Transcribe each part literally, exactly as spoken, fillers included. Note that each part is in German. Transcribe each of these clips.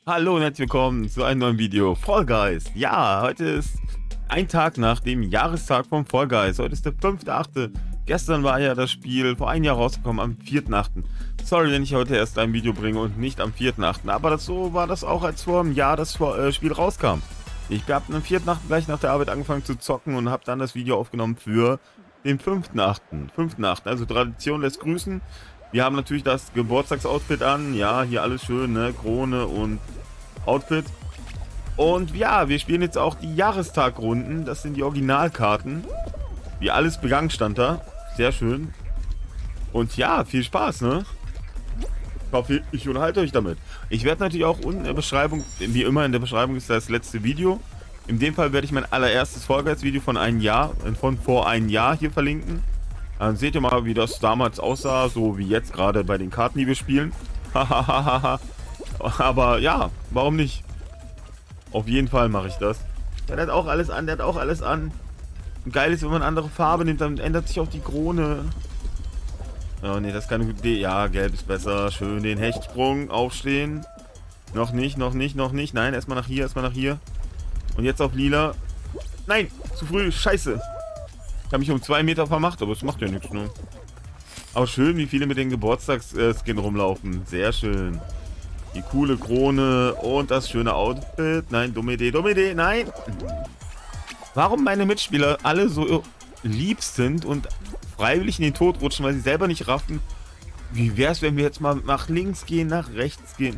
Hallo und herzlich willkommen zu einem neuen Video. Fall Guys. Ja, heute ist ein Tag nach dem Jahrestag von Fall Guys. Heute ist der fünfte achte Gestern war ja das Spiel vor einem Jahr rausgekommen, am vierten achten Sorry, wenn ich heute erst ein Video bringe und nicht am vierten achten Aber das, so war das auch, als vor einem Jahr das äh, Spiel rauskam. Ich habe am vierten achten gleich nach der Arbeit angefangen zu zocken und habe dann das Video aufgenommen für den fünften achten fünften achten Also Tradition lässt grüßen. Wir haben natürlich das Geburtstagsoutfit an. Ja, hier alles schön, ne? Krone und Outfit. Und ja, wir spielen jetzt auch die Jahrestagrunden. Das sind die Originalkarten. Wie alles begangen stand da. Sehr schön. Und ja, viel Spaß, ne? Ich hoffe, ich unterhalte euch damit. Ich werde natürlich auch unten in der Beschreibung, wie immer in der Beschreibung ist das letzte Video. In dem Fall werde ich mein allererstes Fall Guys Video von einem Jahr, von vor einem Jahr hier verlinken. Dann seht ihr mal, wie das damals aussah, so wie jetzt gerade bei den Karten, die wir spielen. Hahaha. Aber ja, warum nicht? Auf jeden Fall mache ich das. Der hat auch alles an, der hat auch alles an. Und geil ist, wenn man eine andere Farbe nimmt, dann ändert sich auch die Krone. Oh ne, das ist keine gute Idee. Ja, gelb ist besser. Schön den Hechtsprung, aufstehen. Noch nicht, noch nicht, noch nicht. Nein, erstmal nach hier, erstmal nach hier. Und jetzt auf lila. Nein, zu früh, scheiße. Ich habe mich um zwei Meter vermacht, aber es macht ja nichts, ne? Aber schön, wie viele mit den Geburtstagsskin rumlaufen. Sehr schön. Die coole Krone und das schöne Outfit. Nein, dumme Idee, dumme Idee, nein. Warum meine Mitspieler alle so lieb sind und freiwillig in den Tod rutschen, weil sie selber nicht raffen. Wie wäre es, wenn wir jetzt mal nach links gehen, nach rechts gehen?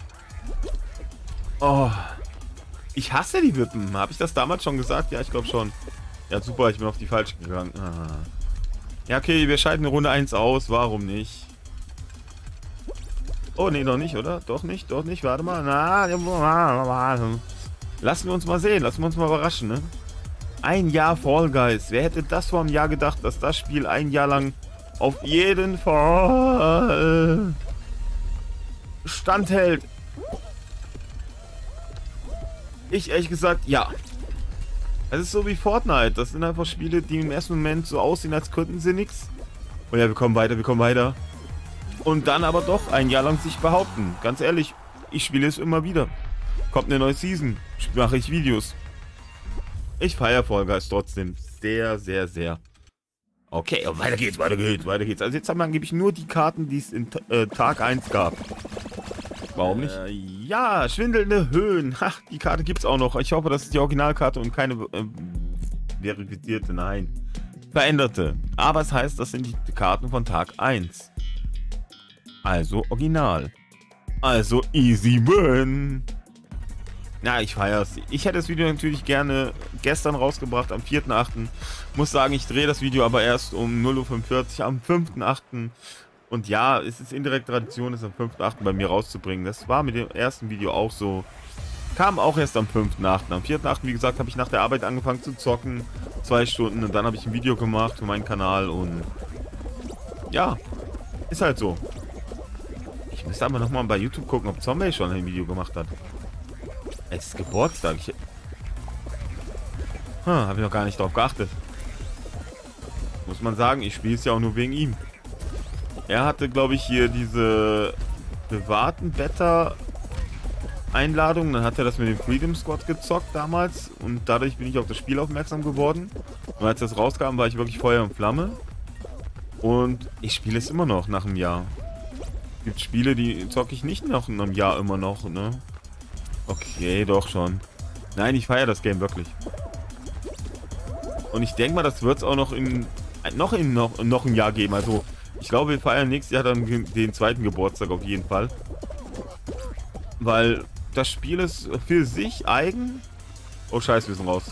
Oh. Ich hasse die Wippen. Habe ich das damals schon gesagt? Ja, ich glaube schon. Ja, super, ich bin auf die falsche gegangen. Ah. Ja, okay, wir schalten Runde eins aus. Warum nicht? Oh, nee, noch nicht, oder? Doch nicht, doch nicht. Warte mal. Na, lassen wir uns mal sehen. Lassen wir uns mal überraschen, ne? Ein Jahr Fall Guys. Wer hätte das vor einem Jahr gedacht, dass das Spiel ein Jahr lang auf jeden Fall standhält? Ich ehrlich gesagt, ja. Es ist so wie Fortnite. Das sind einfach Spiele, die im ersten Moment so aussehen, als könnten sie nichts. Oh ja, wir kommen weiter, wir kommen weiter. Und dann aber doch ein Jahr lang sich behaupten. Ganz ehrlich, ich spiele es immer wieder. Kommt eine neue Season, mache ich Videos. Ich feiere Fall Guys trotzdem sehr, sehr, sehr. Okay, und weiter geht's, weiter geht's, weiter geht's. Also jetzt haben wir angeblich nur die Karten, die es in äh, Tag eins gab. Warum nicht? Äh, ja, schwindelnde Höhen. Ha, die Karte gibt's auch noch. Ich hoffe, das ist die Originalkarte und keine äh, verifizierte, nein. Veränderte. Aber es heißt, das sind die Karten von Tag eins. Also original. Also easy win. Na, ich feier's. Ich hätte das Video natürlich gerne gestern rausgebracht, am vierten achten Muss sagen, ich drehe das Video aber erst um null Uhr fünfundvierzig am fünften achten Und ja, es ist indirekt Tradition, es am fünften achten bei mir rauszubringen. Das war mit dem ersten Video auch so. Kam auch erst am fünften achten Am vierten achten wie gesagt, habe ich nach der Arbeit angefangen zu zocken. Zwei Stunden und dann habe ich ein Video gemacht für meinen Kanal und ja, ist halt so. Ich müsste aber nochmal bei YouTube gucken, ob Zombie schon ein Video gemacht hat. Es ist Geburtstag. Ich... Hm, habe ich noch gar nicht drauf geachtet. Muss man sagen, ich spiele es ja auch nur wegen ihm. Er hatte, glaube ich, hier diese privaten Beta-Einladungen. Dann hat er das mit dem Freedom Squad gezockt damals. Und dadurch bin ich auf das Spiel aufmerksam geworden. Und als das rauskam, war ich wirklich Feuer und Flamme. Und ich spiele es immer noch nach einem Jahr. Es gibt Spiele, die zocke ich nicht nach einem Jahr immer noch, ne? Okay, doch schon. Nein, ich feiere das Game wirklich. Und ich denke mal, das wird es auch noch in noch in noch, noch ein Jahr geben. Also, ich glaube, wir feiern nächstes Jahr dann den zweiten Geburtstag auf jeden Fall. Weil das Spiel ist für sich eigen. Oh scheiße, wir sind raus.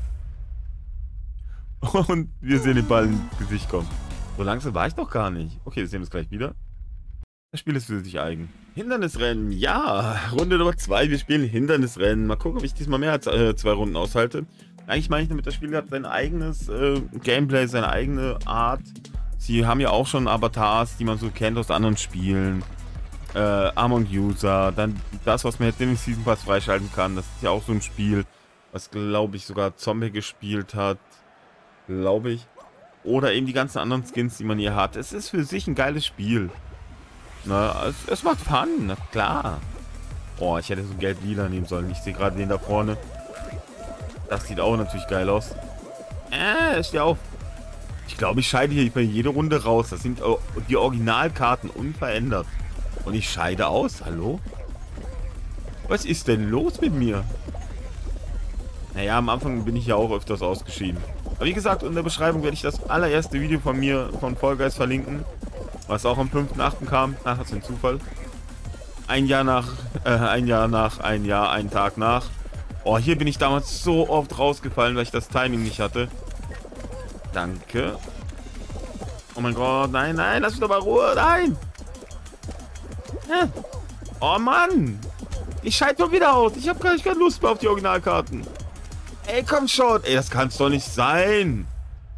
Und wir sehen den Ball ins Gesicht kommen. So langsam war ich doch gar nicht. Okay, wir sehen uns gleich wieder. Das Spiel ist für sich eigen. Hindernisrennen, ja. Runde Nummer zwei, wir spielen Hindernisrennen. Mal gucken, ob ich diesmal mehr als äh, zwei Runden aushalte. Eigentlich meine ich damit, das Spiel hat sein eigenes äh, Gameplay, seine eigene Art. Sie haben ja auch schon Avatars, die man so kennt aus anderen Spielen. Äh, Among User, dann das, was man jetzt in den Season Pass freischalten kann. Das ist ja auch so ein Spiel, was, glaube ich, sogar Zombie gespielt hat. Glaube ich. Oder eben die ganzen anderen Skins, die man hier hat. Es ist für sich ein geiles Spiel. Na, es, es macht Fun, na klar. Oh, ich hätte so gelb-lila nehmen sollen. Ich sehe gerade den da vorne. Das sieht auch natürlich geil aus. Äh, steh auf. Ich glaube, ich scheide hier bei jeder Runde raus. Das sind die Originalkarten unverändert. Und ich scheide aus. Hallo? Was ist denn los mit mir? Naja, am Anfang bin ich ja auch öfters ausgeschieden. Aber wie gesagt, in der Beschreibung werde ich das allererste Video von mir, von Fall Guys, verlinken. Was auch am fünften achten kam. Ach, das ist ein Zufall. Ein Jahr nach, äh, ein Jahr nach, ein Jahr, einen Tag nach. Oh, hier bin ich damals so oft rausgefallen, weil ich das Timing nicht hatte. Danke. Oh mein Gott, nein, nein, lass mich doch mal Ruhe, nein. Hä? Oh Mann. Ich scheide doch wieder aus. Ich habe gar nicht keine Lust mehr auf die Originalkarten. Ey, komm schon. Ey, das kann's doch nicht sein.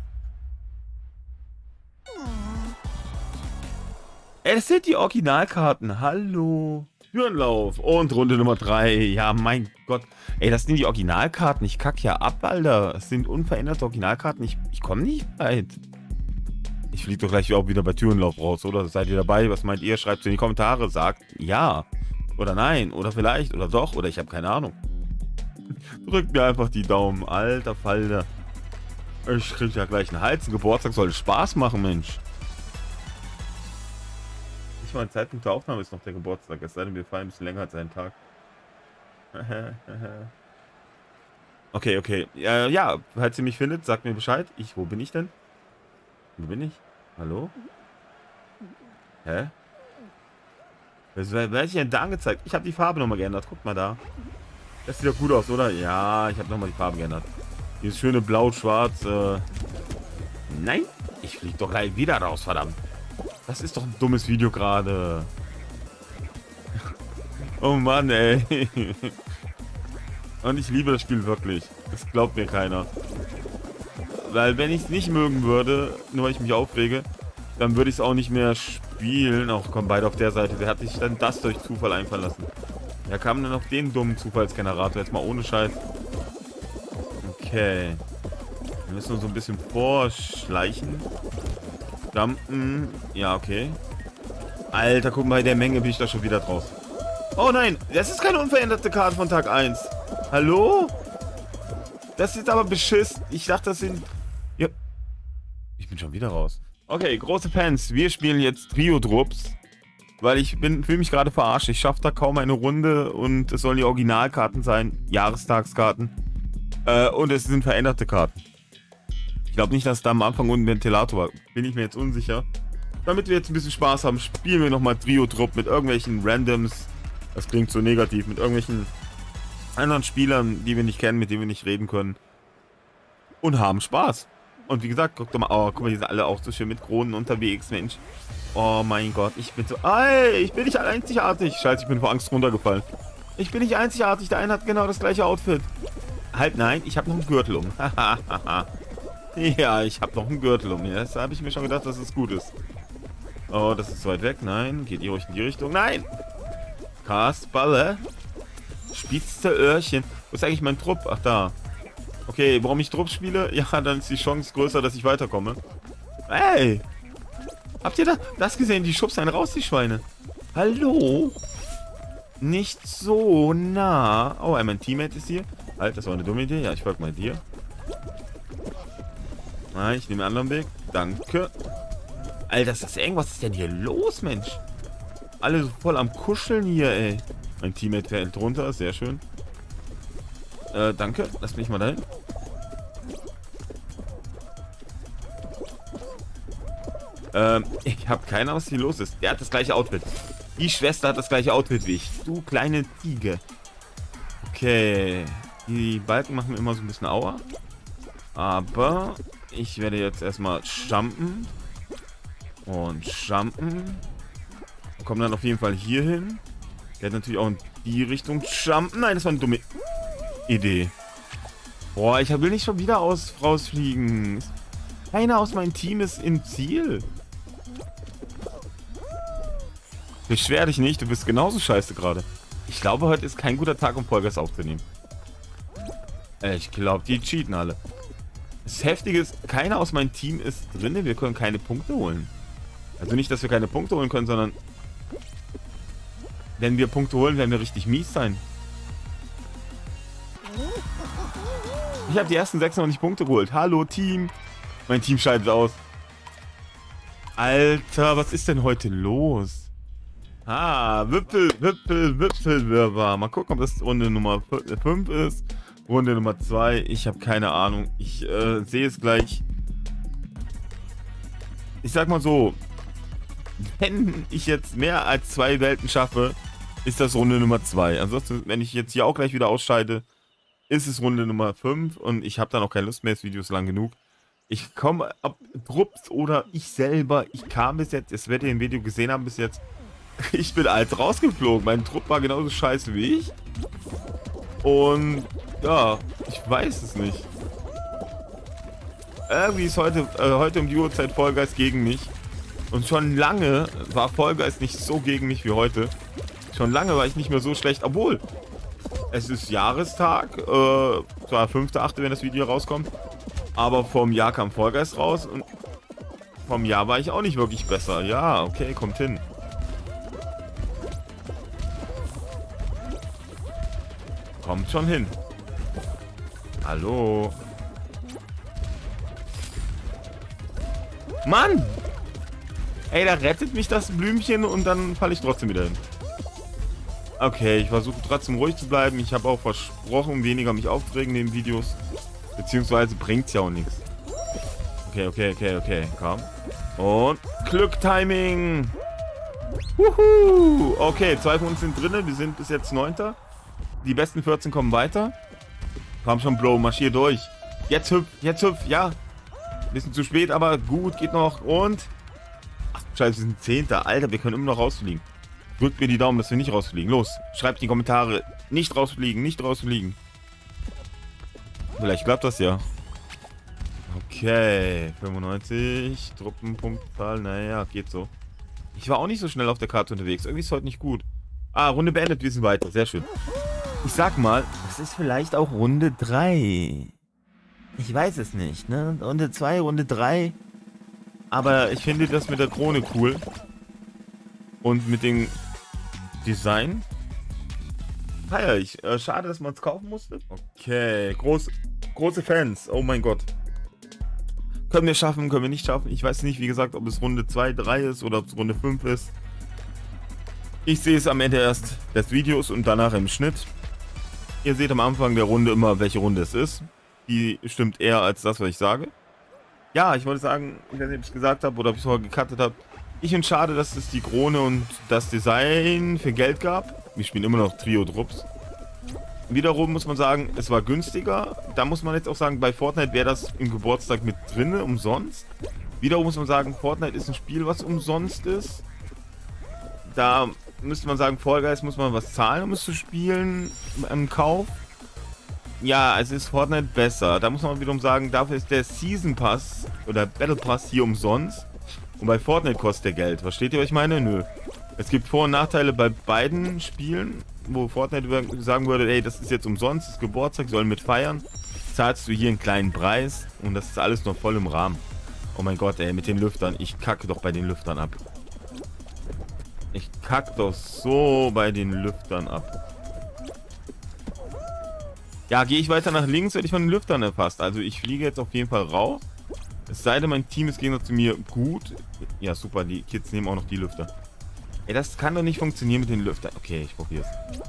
Ey, das sind die Originalkarten. Hallo. Türenlauf. Und Runde Nummer drei. Ja, mein Gott. Ey, das sind die Originalkarten. Ich kack ja ab, Alter. Das sind unveränderte Originalkarten. Ich, ich komme nicht weit. Ich fliege doch gleich auch wieder bei Türenlauf raus, oder? Seid ihr dabei? Was meint ihr? Schreibt es in die Kommentare. Sagt ja. Oder nein. Oder vielleicht. Oder doch. Oder ich habe keine Ahnung. Drückt mir einfach die Daumen. Alter Falter. Ich krieg ja gleich einen Hals. Ein Geburtstag soll Spaß machen, Mensch. Nicht mal ein Zeitpunkt der Aufnahme ist noch der Geburtstag. Es sei denn, wir feiern ein bisschen länger als einen Tag. Okay, okay. Ja, ja, falls ihr mich findet, sagt mir Bescheid. Ich, wo bin ich denn? Wo bin ich? Hallo? Hä? Was werde ich denn da angezeigt? Ich habe die Farbe nochmal geändert. Guck mal da. Das sieht doch gut aus, oder? Ja, ich habe nochmal die Farbe geändert. Dieses schöne Blau-Schwarz. Äh Nein, ich fliege doch gleich wieder raus, verdammt. Das ist doch ein dummes Video gerade. Oh Mann, ey. Und ich liebe das Spiel wirklich. Das glaubt mir keiner. Weil wenn ich es nicht mögen würde, nur weil ich mich aufrege, dann würde ich es auch nicht mehr spielen. Auch kommen beide auf der Seite. Wer hat sich dann das durch Zufall einfallen lassen? Wer kam denn auf den dummen Zufallsgenerator? Jetzt mal ohne Scheiß. Okay. Wir müssen uns so ein bisschen vorschleichen. Jumpen. Ja, okay. Alter, guck mal, bei der Menge bin ich da schon wieder draus. Oh nein, das ist keine unveränderte Karte von Tag eins. Hallo? Das ist aber beschissen. Ich dachte, das sind... Ja. Ich bin schon wieder raus. Okay, große Fans. Wir spielen jetzt Trio-Drops. Weil ich bin fühle mich gerade verarscht. Ich schaffe da kaum eine Runde und es sollen die Originalkarten sein. Jahrestagskarten. Äh, und es sind veränderte Karten. Ich glaube nicht, dass da am Anfang unten ein Ventilator war. Bin ich mir jetzt unsicher. Damit wir jetzt ein bisschen Spaß haben, spielen wir nochmal Trio-Drop mit irgendwelchen Randoms. Das klingt so negativ. Mit irgendwelchen anderen Spielern, die wir nicht kennen, mit denen wir nicht reden können. Und haben Spaß. Und wie gesagt, guck doch mal. Oh, guck mal, die sind alle auch so schön mit Kronen unterwegs, Mensch. Oh mein Gott, ich bin so... Ey, ich bin nicht einzigartig. Scheiße, ich bin vor Angst runtergefallen. Ich bin nicht einzigartig. Der eine hat genau das gleiche Outfit. Halt, nein, ich habe noch einen Gürtel um. Ja, ich habe noch einen Gürtel um. Jetzt habe ich mir schon gedacht, dass es gut ist. Oh, das ist zu weit weg. Nein, geht ihr ruhig in die Richtung. Nein! Kasperle. Spitze Öhrchen. Wo ist eigentlich mein Trupp? Ach, da. Okay, warum ich Trupp spiele? Ja, dann ist die Chance größer, dass ich weiterkomme. Hey! Habt ihr das, das gesehen? Die schubsen einen raus, die Schweine. Hallo? Nicht so nah. Oh, mein Teammate ist hier. Halt, das war eine dumme Idee. Ja, ich folge mal dir. Nein, ich nehme einen anderen Weg. Danke. Alter, ist das irgendwas? Was ist denn hier los, Mensch? Alle so voll am Kuscheln hier, ey. Mein Teammate fällt runter. Sehr schön. Äh, danke. Lass mich mal dahin. Ähm, ich habe keine Ahnung, was hier los ist. Der hat das gleiche Outfit. Die Schwester hat das gleiche Outfit wie ich. Du kleine Ziege. Okay. Die Balken machen mir immer so ein bisschen Aua. Aber ich werde jetzt erstmal jumpen. Und jumpen. Kommen dann auf jeden Fall hier hin. Der hat natürlich auch in die Richtung jumpen. Nein, das war eine dumme Idee. Boah, ich will nicht schon wieder aus rausfliegen. Keiner aus meinem Team ist im Ziel. Beschwer dich nicht, du bist genauso scheiße gerade. Ich glaube, heute ist kein guter Tag, um Fall Guys aufzunehmen. Ich glaube, die cheaten alle. Das Heftige ist, keiner aus meinem Team ist drin. Wir können keine Punkte holen. Also nicht, dass wir keine Punkte holen können, sondern... Wenn wir Punkte holen, werden wir richtig mies sein. Ich habe die ersten sechs noch nicht Punkte geholt. Hallo, Team. Mein Team scheidet aus. Alter, was ist denn heute los? Ah, Wippel, Wippel, Wippelwirrwarr. Mal gucken, ob das Runde Nummer fünf ist. Runde Nummer zwei. Ich habe keine Ahnung. Ich äh, sehe es gleich. Ich sag mal so. Wenn ich jetzt mehr als zwei Welten schaffe, ist das Runde Nummer zwei. Ansonsten, wenn ich jetzt hier auch gleich wieder ausscheide, ist es Runde Nummer fünf. Und ich habe da noch keine Lust mehr. Das Video ist lang genug. Ich komme ab Trupps oder ich selber. Ich kam bis jetzt, das werdet ihr im Video gesehen haben bis jetzt. Ich bin als rausgeflogen. Mein Trupp war genauso scheiße wie ich. Und ja, ich weiß es nicht. Irgendwie ist heute, äh, heute um die Uhrzeit Fall Guys gegen mich. Und schon lange war Fall Guys nicht so gegen mich wie heute. Schon lange war ich nicht mehr so schlecht. Obwohl, es ist Jahrestag. Äh, zwar fünfter achte wenn das Video rauskommt. Aber vom Jahr kam Fall Guys raus. Und vom Jahr war ich auch nicht wirklich besser. Ja, okay, kommt hin. Kommt schon hin. Hallo. Mann! Ey, da rettet mich das Blümchen und dann falle ich trotzdem wieder hin. Okay, ich versuche trotzdem ruhig zu bleiben. Ich habe auch versprochen, weniger mich aufzuregen in den Videos. Beziehungsweise bringt es ja auch nichts. Okay, okay, okay, okay. Komm. Und Glück-Timing. Wuhu. Okay, zwei von uns sind drin. Wir sind bis jetzt Neunter. Die besten vierzehn kommen weiter. Komm schon, Bro, marschier durch. Jetzt hüpf, jetzt hüpf, ja. Bisschen zu spät, aber gut, geht noch. Und... Ach, scheiße, wir sind Zehnter. Alter, wir können immer noch rausfliegen. Drückt mir die Daumen, dass wir nicht rausfliegen. Los, schreibt in die Kommentare. Nicht rausfliegen, nicht rausfliegen. Vielleicht klappt das ja. Okay, fünfundneunzig. Truppenpunktzahl, naja, geht so. Ich war auch nicht so schnell auf der Karte unterwegs. Irgendwie ist es heute nicht gut. Ah, Runde beendet, wir sind weiter. Sehr schön. Ich sag mal, das ist vielleicht auch Runde drei. Ich weiß es nicht, ne? Runde zwei, Runde drei. Aber ich finde das mit der Krone cool. Und mit dem Design. Feier ich. Äh, schade, dass man es kaufen musste. Okay, groß, große Fans. Oh mein Gott. Können wir schaffen, können wir nicht schaffen. Ich weiß nicht, wie gesagt, ob es Runde zwei, drei ist oder ob es Runde fünf ist. Ich sehe es am Ende erst des Videos und danach im Schnitt. Ihr seht am Anfang der Runde immer, welche Runde es ist. Die stimmt eher als das, was ich sage. Ja, ich wollte sagen, ich weiß nicht, ob ich es gesagt habe oder ob ich es vorher gecuttet habe. Ich finde es schade, dass es die Krone und das Design für Geld gab. Wir spielen immer noch Trio-Trupps. Wiederum muss man sagen, es war günstiger. Da muss man jetzt auch sagen, bei Fortnite wäre das im Geburtstag mit drin, umsonst. Wiederum muss man sagen, Fortnite ist ein Spiel, was umsonst ist. Da müsste man sagen, Fall Guys muss man was zahlen, um es zu spielen im Kauf. Ja, es ist Fortnite besser. Da muss man wiederum sagen, dafür ist der Season Pass oder Battle Pass hier umsonst. Und bei Fortnite kostet der Geld. Versteht ihr, was ich meine? Nö. Es gibt Vor- und Nachteile bei beiden Spielen, wo Fortnite sagen würde, ey, das ist jetzt umsonst, das ist Geburtstag, sollen mit feiern. Zahlst du hier einen kleinen Preis und das ist alles noch voll im Rahmen. Oh mein Gott, ey, mit den Lüftern. Ich kacke doch bei den Lüftern ab. Ich kacke doch so bei den Lüftern ab. Ja, gehe ich weiter nach links, werde ich von den Lüftern erfasst. Also ich fliege jetzt auf jeden Fall raus. Es sei denn, mein Team ist gegen zu mir gut. Ja, super, die Kids nehmen auch noch die Lüfter. Ey, das kann doch nicht funktionieren mit den Lüftern. Okay, ich probiere es.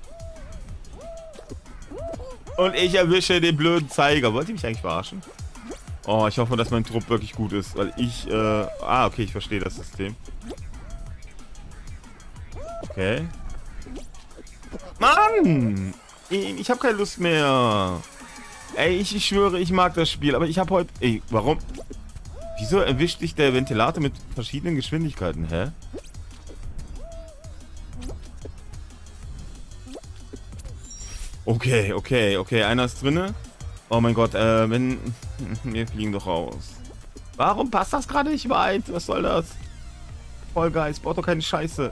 Und ich erwische den blöden Zeiger. Wollt ihr mich eigentlich verarschen? Oh, ich hoffe, dass mein Trupp wirklich gut ist. Weil ich, äh... Ah, okay, ich verstehe das System. Okay. Mann! Ich, ich habe keine Lust mehr. Ey, ich, ich schwöre, ich mag das Spiel. Aber ich habe heute... Ey, warum? Wieso erwischt dich der Ventilator mit verschiedenen Geschwindigkeiten? Hä? Okay, okay, okay. Einer ist drinne. Oh mein Gott, äh, wenn... Wir fliegen doch raus. Warum passt das gerade nicht weit? Was soll das? Fall Guys, baut doch keine Scheiße.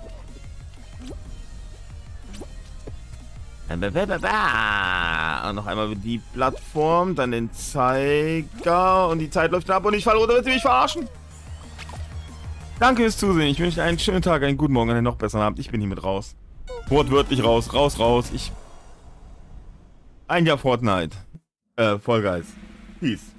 Und noch einmal die Plattform, dann den Zeiger und die Zeit läuft ab und ich falle runter. Willst du mich verarschen? Danke fürs Zusehen. Ich wünsche einen schönen Tag, einen guten Morgen, einen noch besseren Abend. Ich bin hiermit raus. Wortwörtlich raus, raus, raus. Ich... Ein Jahr Fortnite. Äh, Fall Guys. Peace.